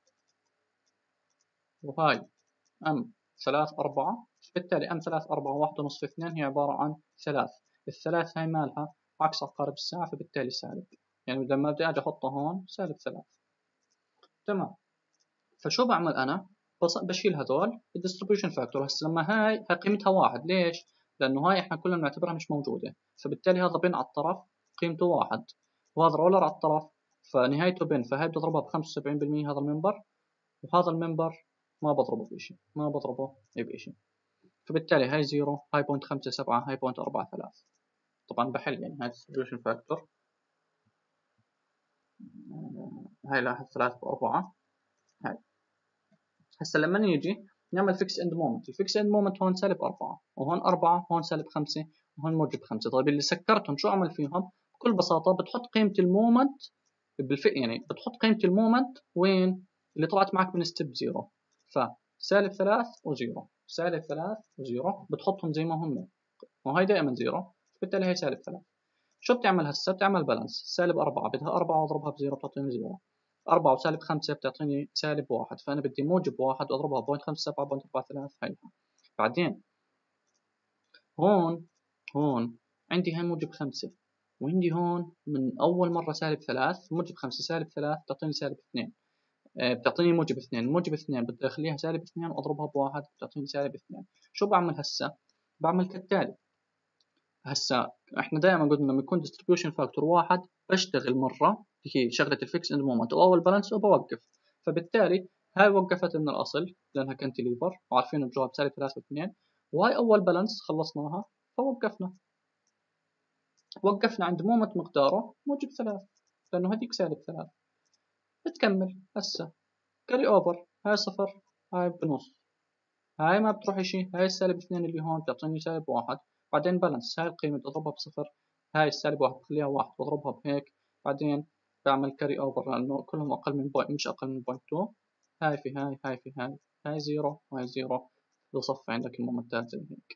وهاي ام 3/4، بالتالي ام 3/4 1.5 في 2 هي عباره عن 3. الثلاث هاي مالها عكس عقارب الساعه، فبالتالي سالب، يعني لما بدي اجي احطها هون سالب 3. تمام. فشو بعمل انا؟ بشيل هذول الديستريبيوشن فاكتور. هسه لما هاي قيمتها واحد، ليش؟ لانه هاي احنا كلنا بنعتبرها مش موجوده، فبالتالي هذا بن على الطرف قيمته واحد، وهذا رولر على الطرف فنهايته بن، فهاي بدي اضربها ب 75% هذا المنبر، وهذا المنبر ما بضربه بشيء، ما بضربه بشيء. فبالتالي هاي 0، هاي 0.57، هاي 0.43. طبعا بحل يعني هاي distribution factor. هاي لاحظ 3/4. هاي هسا لما نيجي نعمل فيكس اند مومنت، الفيكس اند مومنت هون سالب 4 وهون 4، هون سالب 5 وهون موجب 5. طيب اللي سكرتهم شو عمل فيهم؟ بكل بساطة بتحط قيمة المومنت يعني بتحط قيمة المومنت وين؟ اللي طلعت معك من ستيب 0. فسالب 3 و0 سالب 3 و0 بتحطهم زي ما هم، وهي دائما 0، بالتالي هي سالب 3. شو بتعمل هسه؟ بتعمل بالانس. سالب 4 بدها 4 واضربها ب0 بتعطيني 0. 4 وسالب 5 بتعطيني سالب 1، فأنا بدي موجب 1 وأضربها ب 0.57.43 هيها. بعدين هون عندي هي موجب 5، وعندي هون من أول مرة سالب 3. موجب 5 سالب 3 بتعطيني سالب 2، بتعطيني موجب 2. موجب 2 بدي أخليها سالب 2 وأضربها بواحد بتعطيني سالب 2. شو بعمل هسه؟ بعمل كالتالي. هسا احنا دائما قلنا لما يكون distribution factor واحد بشتغل مرة هي شغلة الفيكس اند مومنت وأول بالانس وبوقف. فبالتالي هاي وقفت من الأصل لأنها كانتيليفر وعارفين الجواب سالب 3 و2، وهاي أول بالانس خلصناها فوقفنا. وقفنا عند مومنت مقداره موجب 3 لأنه هذيك سالب 3. بتكمل هسا كاري أوفر، هاي صفر هاي بنص، هاي ما بتروح شيء، هاي السالب 2 اللي هون بتعطيني سالب 1. بعدين بالانس، هاي القيمة اضربها بصفر، هاي السالب 1 بخليها 1 واضربها بهيك. بعدين بعمل كاري اوفر لأنه كلهم أقل من بوينت، مش أقل من بوينت 2. هاي في هاي، هاي في هاي، هاي 0 وهاي 0، بصفي عندك المومنتات زي هيك.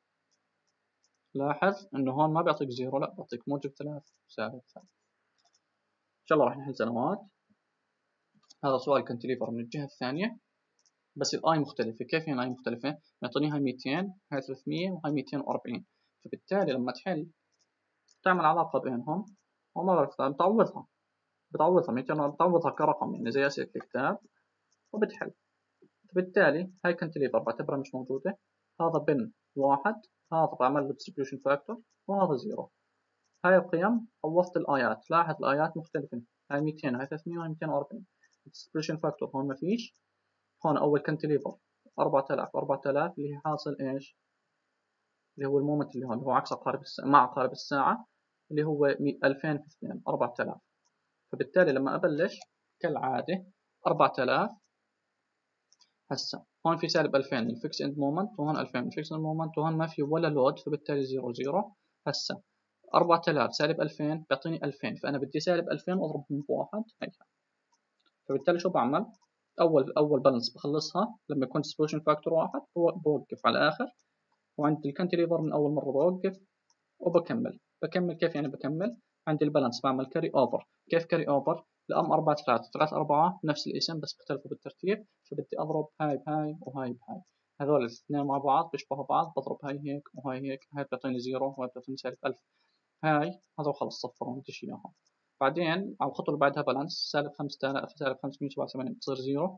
لاحظ إنه هون ما بيعطيك 0، لا بيعطيك موجب 3 سالب 3. إن شاء الله راح نحل سنوات. هذا سؤال كنتليفر من الجهة الثانية، بس الاي مختلفة. كيف يعني اي مختلفة؟ معطيني هاي 200 هاي 300 وهاي 240، فبالتالي لما تحل تعمل علاقة بينهم وما بعرف بتعوضها 200 بتعوضها كرقم يعني زي أسئلة الكتاب وبتحل. فبالتالي هاي كانتليفر بعتبرها مش موجودة، هذا بن واحد، هذا بعمل له distribution factor وهذا 0. هاي القيم عوضت الآيات. لاحظ الآيات مختلفة، هاي 200 هاي 300 وهاي 240. distribution factor هون ما فيش. هون أول كانتليفر 4000 4000 اللي هي حاصل إيش؟ اللي هو المومنت اللي هون اللي هو عكس عقارب الساعة مع عقارب الساعة اللي هو 2000 في 2 4000. فبالتالي لما أبلش كالعادة 4000. هسا هون في سالب 2000 الفيكس اند مومنت، وهون 2000 الفيكس اند مومنت، وهون ما في ولا لود فبالتالي 0 0. هسا 4000 سالب 2000 بيعطيني 2000، فأنا بدي سالب 2000 وأضربهم بواحد هيها. فبالتالي شو بعمل؟ أول بالانس بخلصها لما يكون distribution factor واحد بوقف على الآخر، وعند الكانتليفر من أول مرة بوقف وبكمل. بكمل كيف يعني بكمل؟ عندي البالانس بعمل كاري اوفر. كيف كاري اوفر؟ الام 4 3 3 4 نفس الاسم بس اختلفوا بالترتيب، فبدي اضرب هاي بهاي وهاي بهاي، هذول الاثنين مع بعض بيشبهوا بعض، بضرب هاي هيك وهاي هيك، هاي بتعطيني 0 وهاي بتعطيني -1000، هاي هذول خلص صفروا ما بديش اياهم. بعدين على الخطوة اللي بعدها بالانس -5000 -587 بتصير 0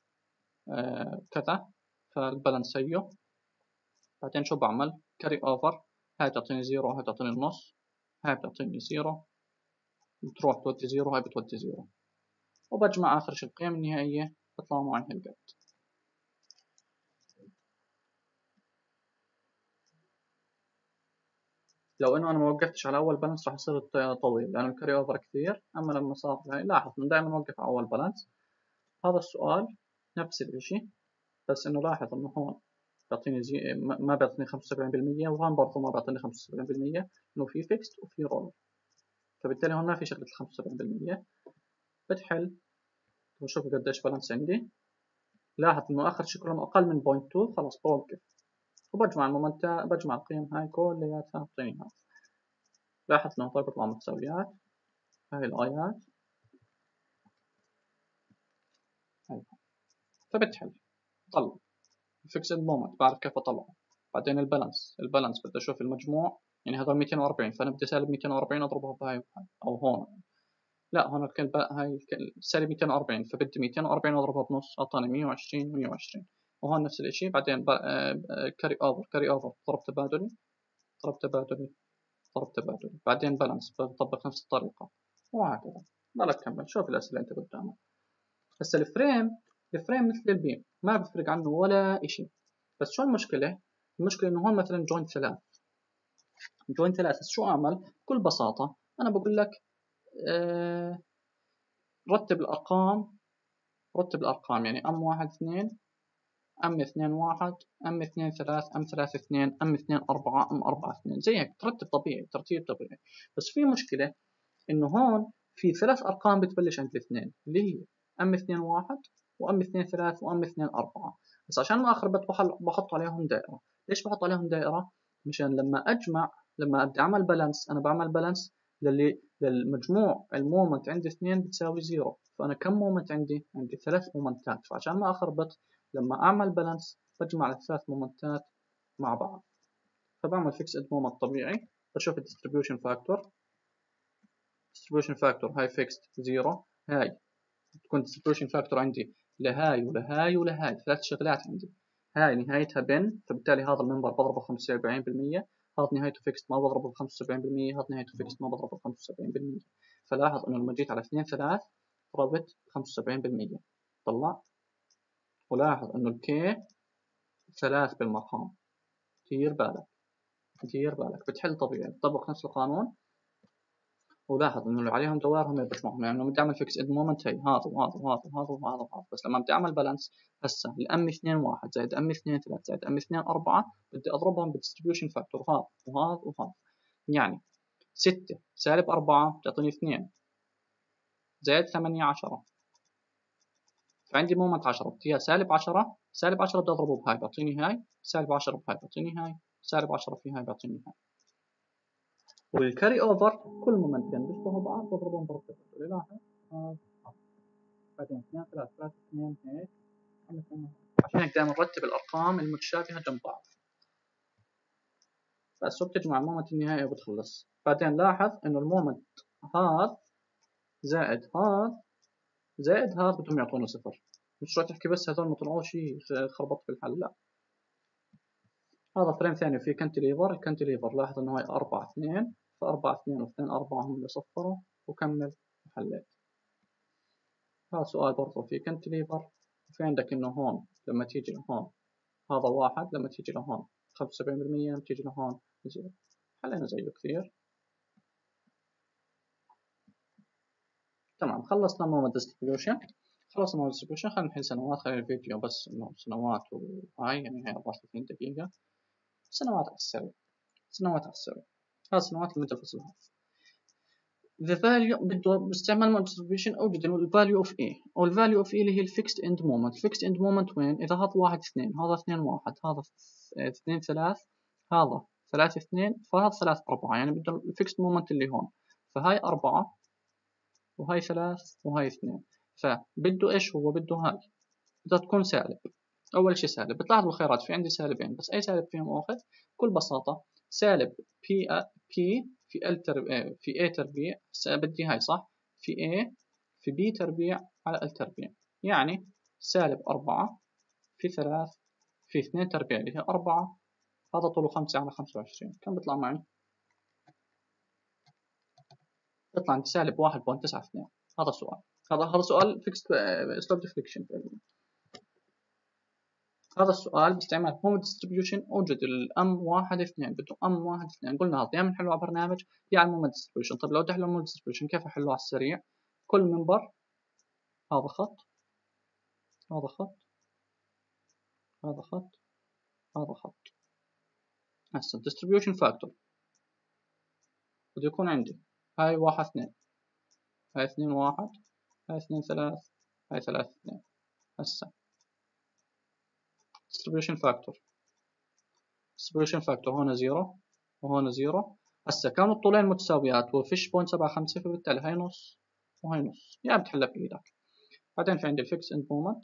كذا، فالبالانس هيو. بعدين شو بعمل؟ كاري اوفر، هاي بتعطيني 0 وهاي بتعطيني النص، هاي بتعطيني 0 بتروح تودي 0 وهاي بتودي 0، وبجمع آخر شي القيم النهائية بطلع معي هالقد. لو إنه أنا ما وقفتش على أول بالانس راح يصير طويل لأنه الكاري أوفر كثير، أما لما صار هاي لاحظ إنه دائما وقف على أول بالانس. هذا السؤال نفس الإشي، بس إنه لاحظ إنه هون بيعطيني ما بيعطيني 75%، وهون برضه ما بيعطيني 75%، إنه في فيكست وفي رول، فبالتالي هون ما في شغلة 75%. بتحل وشوف قديش بالانس عندي، لاحظ إنه آخر شي كلهم أقل من 0.2 خلاص بوقف، وبجمع المومنتات، بجمع القيم هاي كلياتها بتعطيني هذا. لاحظ إنه هذول بيطلعوا متساويات، هاي الآيات هاي، فبتحل طلع الفيكسد مومنت، بعرف كيف أطلعه. بعدين البالانس بدي أشوف المجموع، يعني هذول 240، فأنا بدي سالب 240 أضربها بهاي وهاي، أو هون لا هون هاي سالب 240، فبدي 240 أضربها بنص أعطاني 120 120، وهون نفس الإشي. بعدين كاري أوفر ضرب تبادلي ضرب تبادلي ضرب تبادلي، بعدين بالانس بطبق نفس الطريقة، وهكذا. ضلك كمل شوف الأسئلة أنت قدامك. هسا الفريم مثل البيم ما بفرق عنه ولا إشي، بس شو المشكلة؟ المشكلة إنه هون مثلا جوين ثلاث شو أعمل؟ بكل بساطة أنا بقول لك رتب الأرقام يعني أم 1 2 أم 2 1 أم 2 3 أم 3 2 أم 2 4 أم 4 2 زي هيك ترتب طبيعي، ترتيب طبيعي. بس في مشكلة إنه هون في 3 أرقام بتبلش عند الاثنين اللي هي أم 2 1 وأم 2 3 وأم 2 4، بس عشان ما أخربط بحط عليهم دائرة. ليش بحط عليهم دائرة؟ مشان لما بدي أعمل بالانس، أنا بعمل بالانس للمجموع المومنت عندي 2 بتساوي 0، فأنا كم مومنت عندي؟ عندي 3 مومنتات، فعشان ما أخربط لما أعمل بالانس بجمع الثلاث مومنتات مع بعض، فبعمل فيكسد مومنت طبيعي، بشوف الديستريبيوشن فاكتور هاي فيكسد 0، هاي تكون distribution factor عندي لهاي ولهاي ولهاي، ثلاث شغلات عندي، هاي نهايتها بن، فبالتالي هذا المنبر بضربه 75%، هذا نهايته فيكست ما بضربه 75%، هذا نهايته فيكست ما بضربه 75%. فلاحظ انه لما جيت على 2 3 ضربت 75%، طلع. ولاحظ انه الكي 3 بالمقام، دير بالك بتحل طبيعي بتطبق نفس القانون. ولاحظ انه اللي عليهم دوائر هم اللي بجمعهم، يعني لما بدي اعمل فيكس اند مومنت هي هذا وهذا وهذا وهذا وهذا وهذا، بس لما بدي اعمل بالانس هسه الام 2 1 زائد ام 2 3 زائد ام 2 4 بدي اضربهم بالديستريبيوشن فاكتور هذا وهذا وهذا، يعني 6 سالب 4 بتعطيني 2 زائد 8 10، فعندي مومنت 10 بدي سالب 10 سالب 10 بدي اضربه بهاي بيعطيني هاي، سالب 10 بهاي بيعطيني هاي، سالب 10 في هاي بيعطيني هاي. والكاري اوفر كل مومنتين بيشبهوا بعض بضربهم ضرب تبادلي. لاحظ بعدين 2 3 3 2 هيك، عشان هيك دائما نرتب الارقام المتشابهه جنب بعض، بس وبتجمع المومنت النهائي وبتخلص. بعدين لاحظ انه المومنت هذا زائد هذا بدهم يعطونا صفر، مش راح تحكي بس هذول ما طلعوش خربط في الحل، لا. هذا فريم ثاني وفي الكانتليفر لاحظ انه هاي 4 2، ف4 2 و2 4 هم اللي صفروا، وكمل وحليت. هذا سؤال برضه في كانتليفر، وفي عندك انه هون لما تيجي لهون هذا 1، لما تيجي لهون 75%، لما تيجي لهون 0. حلينا زيه كثير. تمام خلصنا مومنت ديستريبيوشن. خلينا نحل سنوات، خلينا الفيديو بس انه سنوات وهاي يعني هي 34 دقيقة. سنوات على السريع هذه سنوات المدة الفصلها. the value بده باستعمال مومنت ديستريبيوشن اوجد ال value of A، او ال value of A اللي هي ال fixed end moment. fixed end moment وين؟ إذا هذا 1 2 هذا 2 1 هذا 2 3 هذا 3 2 فهذا 3 4، يعني بده ال fixed moment اللي هون. فهاي 4 وهاي 3 وهاي 2. فبده إيش هو؟ بده هاي بدها تكون سالب. أول شي سالب. بتلاحظ بالخيارات في عندي سالبين، بس أي سالب فيهم آخذ؟ بكل بساطة سالب بي في ال تربيع في A تربيع. بدي هاي صح؟ في A في B تربيع على ال تربيع. يعني سالب 4 في 3 في 2 تربيع اللي هي 4. هذا طوله 5 على 25. كم بيطلع معي؟ بيطلع عندي سالب 1.92. هذا سؤال. هذا سؤال فيكست اسلوب ديفليكشن. هذا السؤال باستعمال هوم ديستريبيوشن أوجد الأم 1 2. بده أم 1 2. قلنا هذا يا بنحله على برنامج يا على المومنت ديستريبيوشن. طيب لو بدي أحله المومنت ديستريبيوشن كيف أحله على السريع؟ كل منبر هذا خط، هذا خط، هذا خط، هذا خط. هسه الديستريبيوشن فاكتور بده يكون عندي هاي 1 2، هاي 2 1، هاي 2 3، هاي 3 2. هسه distribution factor هون 0 وهون 0. هسه كانوا الطولين متساويات وفيش 0.75، فبالتالي هاي نص وهاي نص. يا بتحلها بإيدك. بعدين في عندي الفيكس اند مومنت.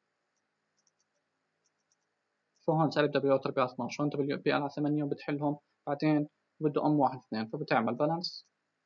فهون سالب دبليو تربيع 12، هون دبليو بي على 8 وبتحلهم. بعدين بده ام 1 2، فبتعمل بالانس،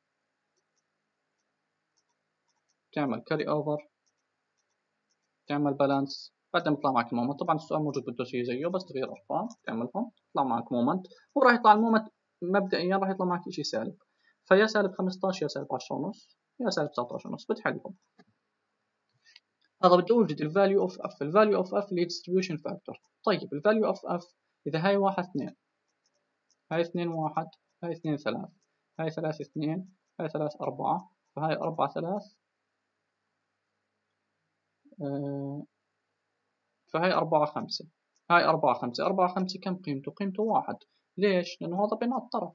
بتعمل كاري اوفر، بتعمل بالانس. بعدين بيطلع معك المومنت. طبعا السؤال موجود بده شيء زيه بس تغيير ارقام. بتعملهم بيطلع معك مومنت، وراح يطلع المومنت مبدئيا راح يطلع معك شيء سالب. فيا سالب 15 يا سالب 10 ونص يا سالب 19 ونص. بتحلهم. هذا بدي اوجد الفاليو اوف اف. الفاليو اوف اف اللي هي distribution factor. طيب الفاليو اوف اف اذا هاي 1 2، هاي 2 1، هاي 2 3، هاي 3 2، هاي 3 4، فهاي 4 3، فهاي 4 5، هاي 4 5. 4 5 كم قيمته؟ قيمته 1. ليش؟ لأنه هذا بين الطرف.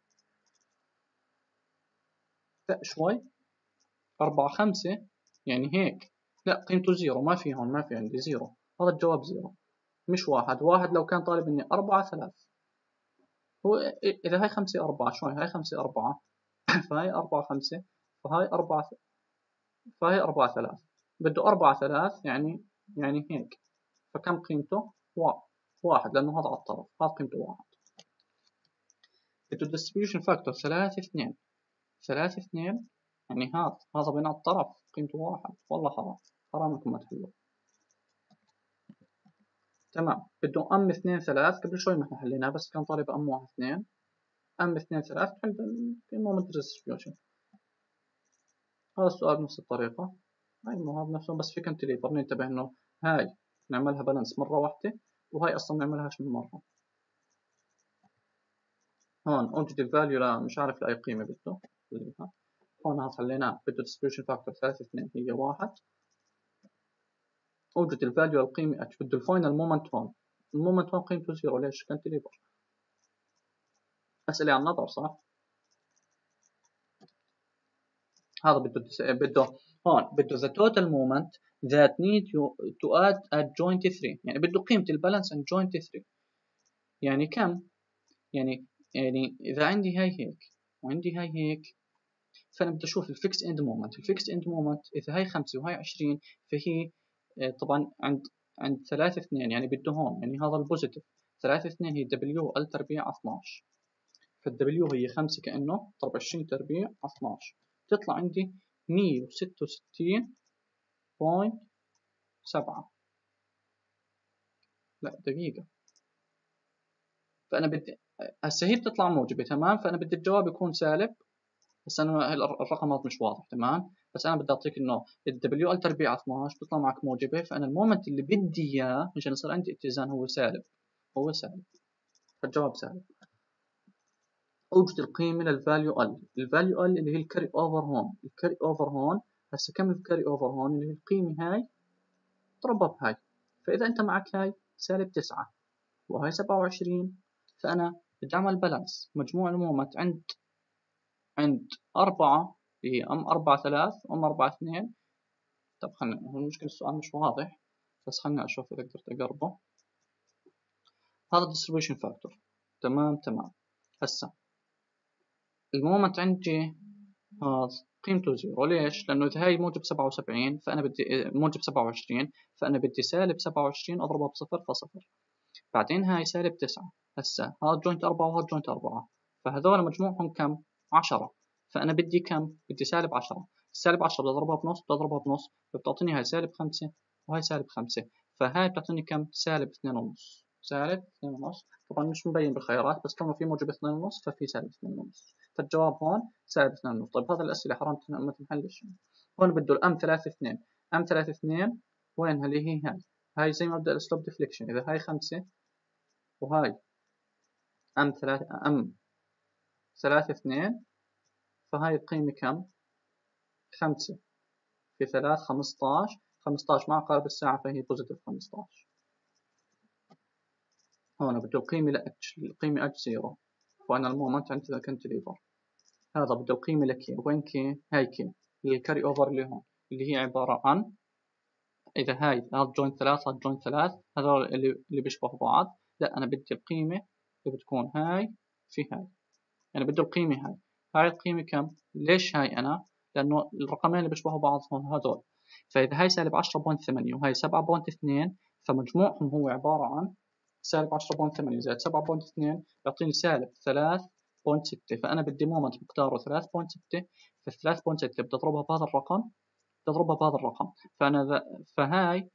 لا شوي، 4 5 يعني هيك. لا قيمته 0. ما في هون، ما في عندي 0. هذا الجواب 0 مش 1. 1 لو كان طالب مني 4 3. هو إذا هاي 5 4 شوي، هاي 5 4 فهاي 4 5، فهاي 4 فهي 4 3. بده 4 3 يعني هيك. فكم قيمته؟ 1 لأنه هذا على الطرف. هذا قيمته 1. بده distribution factor 3 2. 3 2 يعني هذا بين على الطرف قيمته 1. والله حرام، حرام انكم ما تحلوا. تمام. بده ام 2 3. قبل شوي ما احنا حليناه بس كان طالب ام 1 2. ام 2 3 تحل بالمومنت distribution. هذا السؤال بنفس الطريقة. هاي هذا نفسه بس في كنتليفر ننتبه انه هاي نعملها بالانس مرة واحدة وهاي اصلا نعملهاش من مرة. هون اوجد الفاليو لا مش عارف لاي قيمة بده. هون هذا خليناه بده distribution factor 3 2 هي 1. اوجد الفاليو القيمة اتش. بده الفاينل مومنت هون. المومنت هون قيمته 0. ليش؟ كنتليفر. اسئلة عن نظر صح؟ هذا بده هون بده the total moment that need to add at joint 3. يعني بده قيمة البالانس and joint 3. يعني كم؟ يعني إذا عندي هاي هيك وعندي هاي هيك، فأنا بدي أشوف الفيكس إند مومنت. الفيكس إند مومنت إذا هاي 5 وهاي 20 فهي طبعا عند 3 2. يعني بده هون يعني هذا البوزيتيف 3 2 هي دبليو ال تربيع 12. فالدبليو هي 5 كأنه ضرب 20 تربيع 12. تطلع عندي 166.7. لا دقيقة. فأنا بدي هسه هي بتطلع موجبة تمام. فأنا بدي الجواب يكون سالب. بس أنا الرقمات مش واضح تمام. بس أنا بدي أعطيك إنه الدبليو ال تربيع 12 بتطلع معك موجبة. فأنا المومنت اللي بدي إياه عشان يصير عندي اتزان هو سالب. هو سالب. فالجواب سالب. أوجد القيمة للفاليو ال. الفاليو ال اللي هي الكاري أوفر هون. الكاري أوفر هون هسه كم الكاري أوفر هون؟ اللي هي القيمة هاي اضربها بهاي. فإذا أنت معك هاي سالب 9 وهاي 27، فأنا بدي أعمل بالانس. مجموع المومنت عند 4 اللي هي أم 4 3 وأم 4 2. طب خلنا، هو المشكلة السؤال مش واضح بس خلنا أشوف إذا قدرت أقربه. هذا distribution factor. تمام. هسا المومنت عندي هذا قيمته زيرو. ليش؟ لأنه إذا هاي موجب 77 فأنا بدي موجب 27 فأنا بدي سالب 27 أضربها بصفر فصفر. بعدين هاي سالب 9. هسا هذا جوينت 4 وهذا جوينت 4 فهذول مجموعهم كم؟ 10. فأنا بدي كم؟ بدي سالب 10. السالب 10 بدي أضربها بنص، بدي أضربها بنص بتعطيني هاي سالب 5 وهاي سالب 5. فهاي بتعطيني كم؟ سالب 2 ونص. سالب 2 ونص. طبعا مش مبين بالخيارات بس كونه في موجب 2 ونص ففي سالب 2 ونص. فالجواب هون سالب 2 ونص. طيب هذا الأسئلة حرام ما تنحلش. هون بده الأم 3 2. أم 3 2 وينها اللي هي هاي؟ هاي زي مبدأ السلوب ديفليكشن. إذا هاي 5 وهاي أم 3 2 فهاي القيمة كم؟ 5 في 3 15. 15 مع عقارب الساعة فهي بوزيتيف 15. هون بده القيمة القيمة اتش 0 وأنا المومنت عند كنتليفر. هذا بده القيمة لكي. وين كي؟ هاي كي اللي الكاري أوفر اللي هون اللي هي عبارة عن إذا هاي هذا جوين 3 هذا جوين 3 هذول اللي بيشبهوا بعض. لا أنا بدي القيمة اللي بتكون هاي في هاي. يعني بده القيمة هاي. هاي القيمة كم؟ ليش هاي أنا؟ لأنه الرقمين اللي بيشبهوا بعض هون هذول. فإذا هاي سالب 10.8 وهاي 7.2 فمجموعهم هو عبارة عن سالب 10.8 زائد 7.2 يعطيني سالب 3.6. فأنا بدي مومنت مقداره 3.6. ف 3.6 بدي أضربها بهذا الرقم، بدي أضربها بهذا الرقم. فهاي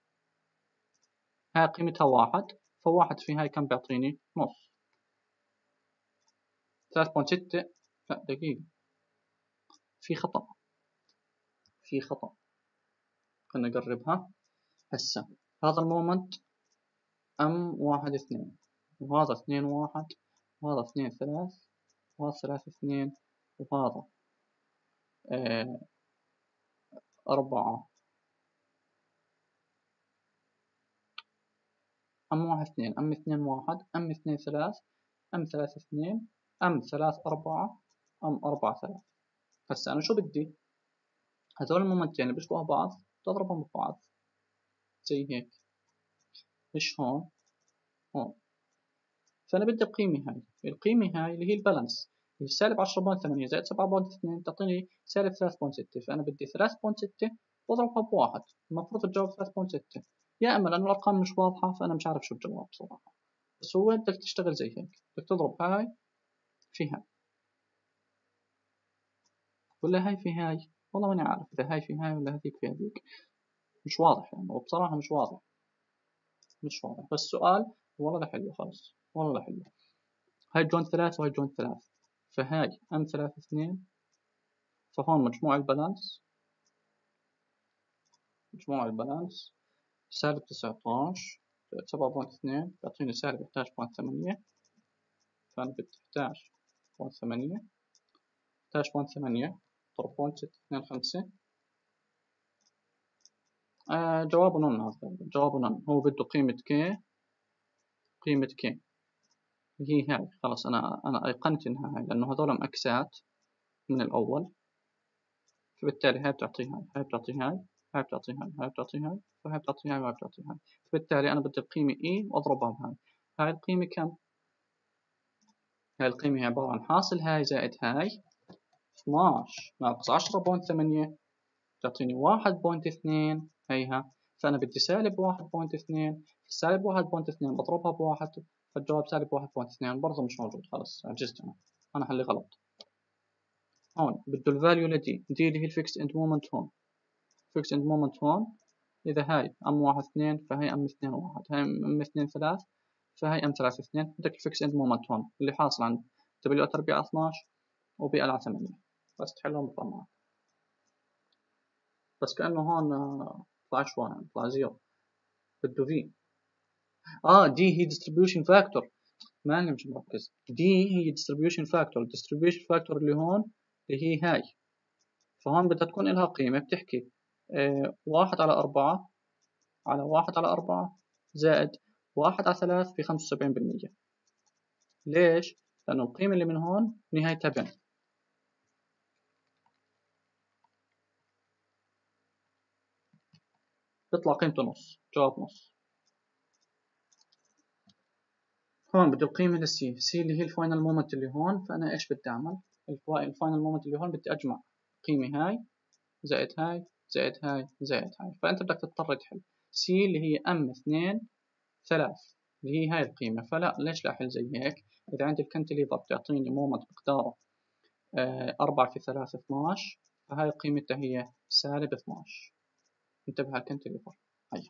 قيمتها 1. فواحد في هاي كم بيعطيني؟ نص. 3.6 لا دقيقة في خطأ. في خطأ. خلنا نقربها. هسا هذا المومنت أم 1 2 وهذا 2 1 وهذا 2 3 وهذا 3 2 وهذا 4 أم 1 2 أم 2 1 أم 2 3 أم 3 2 أم 3 4 أم 4 3. هسا أنا شو بدي؟ هذول المومنتين اللي بيشبهوا بعض تضربهم ببعض زي هيك. مش هون هون. فأنا بدي القيمة هاي. القيمة هاي اللي هي البالانس اللي سالب 10.8 زائد 7.2 تعطيني سالب 3.6. فأنا بدي 3.6 واضربها بواحد. المفروض الجواب 3.6. يا أما لأنه الأرقام مش واضحة فأنا مش عارف شو الجواب صراحة. بس هو بدك تشتغل زي هيك. بدك تضرب هاي في هاي ولا هاي في هاي. والله ماني عارف إذا هاي في هاي ولا هذيك في هذيك. مش واضح يعني وبصراحة مش واضح. مش واضح بس سؤال والله حلو خلص. والله حلو. هاي جوين 3 وهاي جوين 3. فهاي أم 3 2. فهون مجموع البالانس سالب 19 7.2 بيعطيني سالب 11.8. فأنا بدي 11.8 11.8 ضرب 0.625. جوابه نون. هذا جوابه نون. هو بده قيمة كي هي هاي. خلاص أنا أيقنت إنها هاي لأنه هذول مأكسات من الأول. فبالتالي هاي بتعطي هاي بتعطي هاي بتعطي هاي بتعطي هاي وهاي بتعطي هاي وهاي بتعطي هاي. فبالتالي أنا بدي القيمة إي وأضربها بهاي. هاي القيمة كم؟ هاي القيمة هي عبارة عن حاصل هاي زائد هاي 12 ناقص 10.8 تعطيني 1.2 هيها. فأنا بدي سالب 1.2. السالب 1.2 بضربها بواحد فالجواب سالب 1.2 برضه مش موجود. خلص عجزت أنا حلي غلط. هون بده الفاليو لدي دي اللي هي الفيكس اند مومنت. هون فيكس اند مومنت هون. إذا هاي أم 1 2 فهي أم 2 1. هاي أم 2 3 فهي أم 3 2. بدك الفيكس اند مومنت هون اللي حاصل عند دبليو تربيع 12 وبي ال على 8. بس تحلهم بالطماع. بس كأنه هون طلع شو يعني طلع زيرو. بده في دي هي distribution factor. ماني مش مركز. دي هي distribution factor. distribution factor اللي هون اللي هي هاي. فهون بدها تكون لها قيمة بتحكي 1/4 على 1/4 زائد 1/3 في 75%. ليش؟ لأنه القيمة اللي من هون نهايتها بين. بيطلع قيمته نص. جواب نص. هون بده القيمة للسي. سي اللي هي الفاينل مومنت اللي هون. فأنا إيش بدي أعمل؟ الفاينل مومنت اللي هون بدي أجمع قيمة هاي زائد هاي زائد هاي زائد هاي، فأنت بدك تضطر تحل سي اللي هي ام 2 3 اللي هي هاي القيمة. فلا ليش لا أحل زي هيك؟ إذا عندي الكنتليفر بتعطيني مومنت مقداره 4 في 3 12، فهاي قيمتها هي سالب 12. انتبه على الكنتليفر. هاي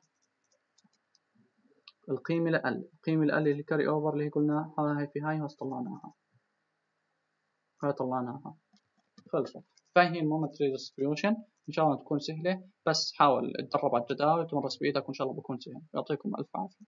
القيمة القيمة اللي كاري أوفر اللي قلنا هاي في هاي طلعناها، هاي طلعناها خلصت. فهي هي المومنت ديستريبيوشن. إن شاء الله تكون سهلة، بس حاول تدرب على الجداول وتمرس بإيدك وإن شاء الله بكون سهل. يعطيكم ألف عافية.